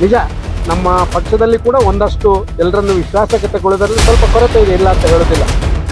ನಿಜ ನಮ್ಮ ಪಕ್ಷದಲ್ಲಿ ಕೂಡ ಒಂದಷ್ಟು ಎಲ್ಲರನ್ನು ವಿಶ್ವಾಸಕ್ಕೆ ತಗೊಳ್ಳೋದ್ರಲ್ಲಿ ಸ್ವಲ್ಪ ಕೊರತೆ ಇದೆ, ಇಲ್ಲ ಅಂತ ಹೇಳೋದಿಲ್ಲ.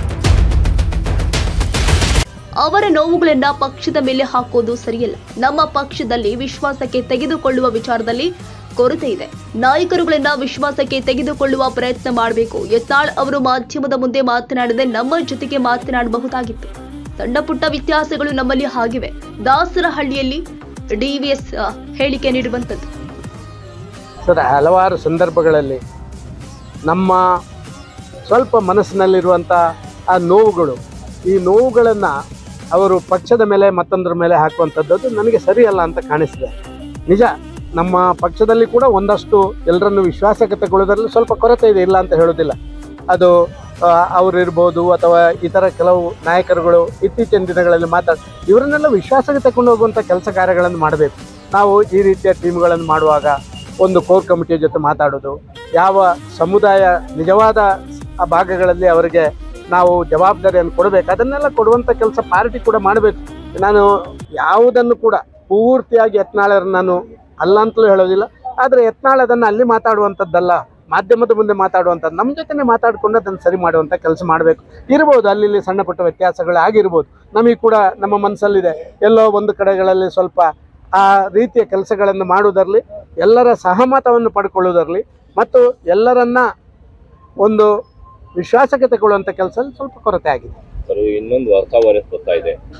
ಅವರ ನೋವುಗಳನ್ನ ಪಕ್ಷದ ಮೇಲೆ ಹಾಕೋದು ಸರಿಯಲ್ಲ. ನಮ್ಮ ಪಕ್ಷದಲ್ಲಿ ವಿಶ್ವಾಸಕ್ಕೆ ತೆಗೆದುಕೊಳ್ಳುವ ವಿಚಾರದಲ್ಲಿ ಕೊರತೆ ಇದೆ. ನಾಯಕರುಗಳನ್ನ ವಿಶ್ವಾಸಕ್ಕೆ ತೆಗೆದುಕೊಳ್ಳುವ ಪ್ರಯತ್ನ ಮಾಡಬೇಕು. ಯತ್ನಾಳ್ ಅವರು ಮಾಧ್ಯಮದ ಮುಂದೆ ಮಾತನಾಡದೆ ನಮ್ಮ ಜೊತೆಗೆ ಮಾತನಾಡಬಹುದಾಗಿತ್ತು. ಸಣ್ಣ ಪುಟ್ಟ ವ್ಯತ್ಯಾಸಗಳು ನಮ್ಮಲ್ಲಿ ಆಗಿವೆ. ದಾಸರಹಳ್ಳಿಯಲ್ಲಿ ಡಿವಿಎಸ್ ಹೇಳಿಕೆ ನೀಡುವಂಥದ್ದು. ಸರ್, ಹಲವಾರು ಸಂದರ್ಭಗಳಲ್ಲಿ ನಮ್ಮ ಸ್ವಲ್ಪ ಮನಸ್ಸಿನಲ್ಲಿರುವಂಥ ಆ ನೋವುಗಳು, ಈ ನೋವುಗಳನ್ನು ಅವರು ಪಕ್ಷದ ಮೇಲೆ ಮತ್ತೊಂದರ ಮೇಲೆ ಹಾಕುವಂಥದ್ದು ನನಗೆ ಸರಿಯಲ್ಲ ಅಂತ ಕಾಣಿಸಿದೆ. ನಿಜ ನಮ್ಮ ಪಕ್ಷದಲ್ಲಿ ಕೂಡ ಒಂದಷ್ಟು ಎಲ್ಲರನ್ನು ವಿಶ್ವಾಸಕ್ಕೆ ತಗೊಳ್ಳೋದ್ರಲ್ಲಿ ಸ್ವಲ್ಪ ಕೊರತೆ ಇದೆ, ಇಲ್ಲ ಅಂತ ಹೇಳೋದಿಲ್ಲ. ಅದು ಅವರಿರ್ಬೋದು ಅಥವಾ ಇತರ ಕೆಲವು ನಾಯಕರುಗಳು ಇತ್ತೀಚಿನ ದಿನಗಳಲ್ಲಿ ಇವರನ್ನೆಲ್ಲ ವಿಶ್ವಾಸಕ್ಕೆ ತಗೊಂಡು ಹೋಗುವಂಥ ಕೆಲಸ ಕಾರ್ಯಗಳನ್ನು ಮಾಡಬೇಕು. ನಾವು ಈ ರೀತಿಯ ಟೀಮ್ಗಳನ್ನು ಮಾಡುವಾಗ ಒಂದು ಕೋರ್ ಕಮಿಟಿಯ ಜೊತೆ ಮಾತಾಡೋದು, ಯಾವ ಸಮುದಾಯ ನಿಜವಾದ ಆ ಭಾಗಗಳಲ್ಲಿ ಅವರಿಗೆ ನಾವು ಜವಾಬ್ದಾರಿಯನ್ನು ಕೊಡಬೇಕು, ಅದನ್ನೆಲ್ಲ ಕೊಡುವಂಥ ಕೆಲಸ ಪಾರ್ಟಿ ಕೂಡ ಮಾಡಬೇಕು. ನಾನು ಯಾವುದನ್ನು ಕೂಡ ಪೂರ್ತಿಯಾಗಿ ಯತ್ನಾಳರನ್ನು ನಾನು ಅಲ್ಲ ಅಂತಲೂ ಹೇಳೋದಿಲ್ಲ. ಆದರೆ ಯತ್ನಾಳ್ ಅದನ್ನು ಅಲ್ಲಿ ಮಾತಾಡುವಂಥದ್ದಲ್ಲ, ಮಾಧ್ಯಮದ ಮುಂದೆ ಮಾತಾಡುವಂಥದ್ದು, ನಮ್ಮ ಜೊತೆನೇ ಮಾತಾಡಿಕೊಂಡು ಅದನ್ನು ಸರಿ ಮಾಡುವಂಥ ಕೆಲಸ ಮಾಡಬೇಕು. ಇರ್ಬೋದು ಅಲ್ಲಿ ಸಣ್ಣ ಪುಟ್ಟ ವ್ಯತ್ಯಾಸಗಳು ಆಗಿರ್ಬೋದು, ನಮಗೆ ಕೂಡ ನಮ್ಮ ಮನಸ್ಸಲ್ಲಿದೆ. ಎಲ್ಲೋ ಒಂದು ಕಡೆಗಳಲ್ಲಿ ಸ್ವಲ್ಪ ಆ ರೀತಿಯ ಕೆಲಸಗಳನ್ನು ಮಾಡುವುದರಲ್ಲಿ, ಎಲ್ಲರ ಸಹಮತವನ್ನು ಪಡ್ಕೊಳ್ಳೋದರಲ್ಲಿ ಮತ್ತು ಎಲ್ಲರನ್ನ ಒಂದು ವಿಶ್ವಾಸಕ್ಕೆ ತಗೊಳ್ಳುವಂಥ ಕೆಲಸದಲ್ಲಿ ಸ್ವಲ್ಪ ಕೊರತೆ ಆಗಿದೆ. ಇನ್ನೊಂದು ಹೊಸ ವೈರಸ್ ಬರ್ತಾ ಇದೆ.